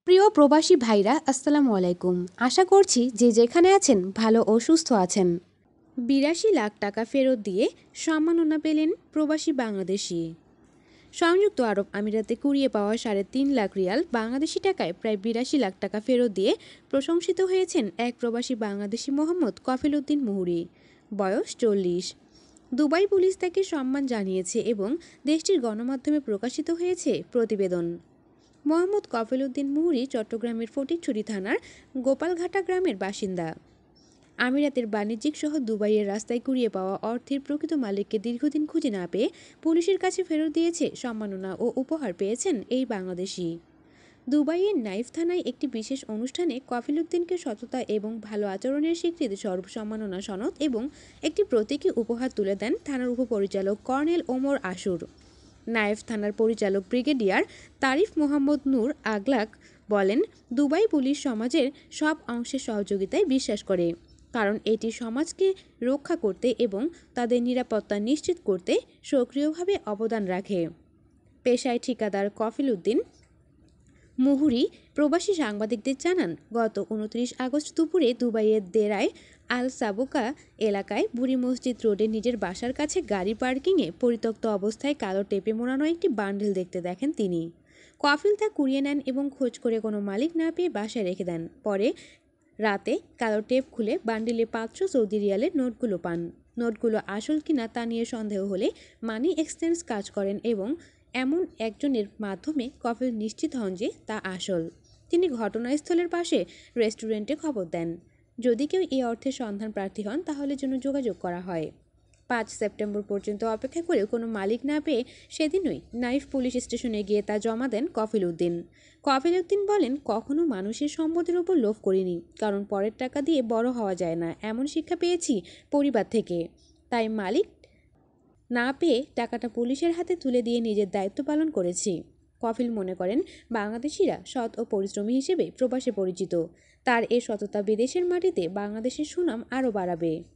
প্রিয় প্রবাসী ভাইরা, আসসালামু আলাইকুম। আশা করছি যে যেখানে আছেন ভালো ও সুস্থ আছেন। ৮২ লাখ টাকা ফেরত দিয়ে সম্মাননা পেলেন প্রবাসী বাংলাদেশি। সংযুক্ত আরব আমিরাতে কুড়িয়ে পাওয়া ৩.৫ লাখ রিয়াল বাংলাদেশি টাকায় প্রায় ৮২ লাখ টাকা ফেরত দিয়ে প্রশংসিত হয়েছেন এক প্রবাসী বাংলাদেশি মোহাম্মদ কফিল উদ্দিন মুহুরী, বয়স ৪০। দুবাই পুলিশ তাকে সম্মান জানিয়েছে এবং দেশটির গণমাধ্যমে প্রকাশিত হয়েছে প্রতিবেদন। মোহাম্মদ কফিল উদ্দিন মুহুরী চট্টগ্রামের ফটিকছড়ি থানার গোপালঘাটা গ্রামের বাসিন্দা। আমিরাতের বাণিজ্যিক শহর দুবাইয়ের রাস্তায় কুড়িয়ে পাওয়া অর্থের প্রকৃত মালিককে দীর্ঘদিন খুঁজে না পেয়ে পুলিশের কাছে ফেরত দিয়েছে সম্মাননা ও উপহার পেয়েছেন এই বাংলাদেশি। দুবাইয়ের নাইফ থানায় একটি বিশেষ অনুষ্ঠানে কফিল উদ্দিনকে সততা এবং ভালো আচরণের স্বীকৃতি স্বরূপ সম্মাননা সনদ এবং একটি প্রতীকী উপহার তুলে দেন থানার উপপরিচালক কর্নেল ওমর আশুর। নায়েফ থানার পরিচালক ব্রিগেডিয়ার তারিফ মোহাম্মদ নূর আগলাক বলেন, দুবাই পুলিশ সমাজের সব অংশের সহযোগিতায় বিশ্বাস করে, কারণ এটি সমাজকে রক্ষা করতে এবং তাদের নিরাপত্তা নিশ্চিত করতে সক্রিয়ভাবে অবদান রাখে। পেশায় ঠিকাদার কফিল উদ্দিন মুহুরী প্রবাসী সাংবাদিকদের জানান, গত ২৯ আগস্ট দুপুরে দুবাইয়ের দেরায় আল সাবোকা এলাকায় বুড়ি মসজিদ রোডে নিজের বাসার কাছে গাড়ি পার্কিংয়ে পরিত্যক্ত অবস্থায় কালো টেপে মোড়ানো একটি বান্ডেল দেখতে দেখেন তিনি। কফিল তা কুড়িয়ে নেন এবং খোঁজ করে কোনো মালিক না পেয়ে বাসায় রেখে দেন। পরে রাতে কালো টেপ খুলে বান্ডিলে ৫০০ সৌদি রিয়ালের নোটগুলো পান। নোটগুলো আসল কিনা তা নিয়ে সন্দেহ হলে মানি এক্সচেঞ্জ কাজ করেন এবং এমন একজনের মাধ্যমে কফিল নিশ্চিত হন যে তা আসল। তিনি ঘটনাস্থলের পাশে রেস্টুরেন্টে খবর দেন। যদি কেউ এই অর্থের সন্ধান প্রার্থী হন তাহলে যেন যোগাযোগ করা হয়। ৫ সেপ্টেম্বর পর্যন্ত অপেক্ষা করে কোনো মালিক না পেয়ে সেদিনই নাইফ পুলিশ স্টেশনে গিয়ে তা জমা দেন কফিল উদ্দিন। কফিল উদ্দিন বলেন, কখনো মানুষের সম্পদের উপর লোভ করিনি, কারণ পরের টাকা দিয়ে বড় হওয়া যায় না এমন শিক্ষা পেয়েছি পরিবার থেকে। তাই মালিক না পেয়ে টাকাটা পুলিশের হাতে তুলে দিয়ে নিজের দায়িত্ব পালন করেছি। কফিল মনে করেন, বাংলাদেশিরা সৎ ও পরিশ্রমী হিসেবে প্রবাসে পরিচিত। তার এ সততা বিদেশের মাটিতে বাংলাদেশের সুনাম আরও বাড়াবে।